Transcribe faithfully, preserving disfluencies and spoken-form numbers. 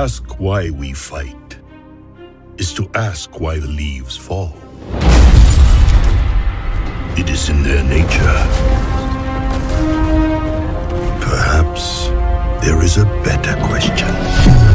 ask why we fight is to ask why the leaves fall. It is in their nature. Perhaps there is a better question.